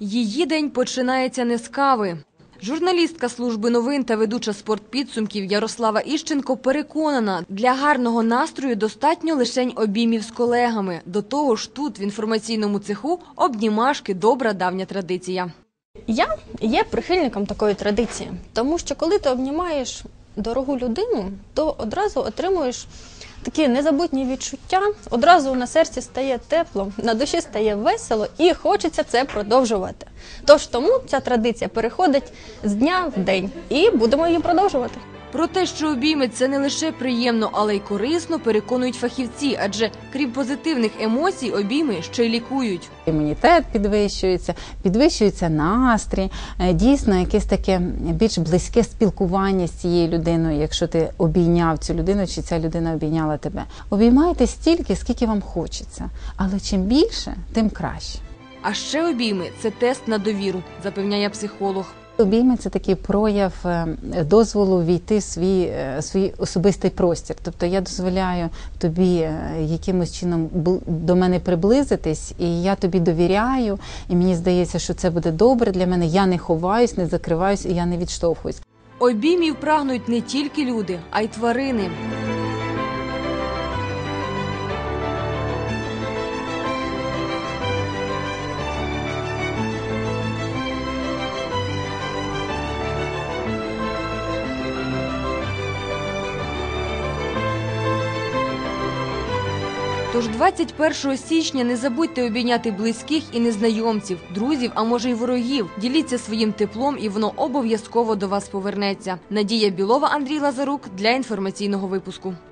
Її день починається не з кави. Журналістка служби новин та ведуча спортпідсумків Ярослава Іщенко переконана, для гарного настрою достатньо лишень обіймів з колегами. До того ж тут, в інформаційному цеху, обнімашки – добра давня традиція. Я є прихильником такої традиції, тому що коли ти обнімаєш дорогу людину, то одразу отримуєш такі незабутні відчуття, одразу на серці стає тепло, на душі стає весело і хочеться це продовжувати. Тож тому ця традиція переходить з дня в день і будемо її продовжувати. Про те, що обійми – це не лише приємно, але й корисно, переконують фахівці, адже крім позитивних емоцій, обійми ще й лікують. Імунітет підвищується настрій, дійсно якесь таке більш близьке спілкування з цією людиною, якщо ти обійняв цю людину, чи ця людина обійняла тебе. Обіймайте стільки, скільки вам хочеться, але чим більше, тим краще. А ще обійми – це тест на довіру, запевняє психолог. Обійми – це такий прояв дозволу війти в свій особистий простір. Тобто я дозволяю тобі якимось чином до мене приблизитись, і я тобі довіряю, і мені здається, що це буде добре для мене. Я не ховаюсь, не закриваюсь, і я не відштовхуюсь. Обіймів прагнуть не тільки люди, а й тварини. Тож 21 січня не забудьте обійняти близьких і незнайомців, друзів, а може й ворогів. Діліться своїм теплом і воно обов'язково до вас повернеться. Надія Білова, Андрій Лазарук для інформаційного випуску.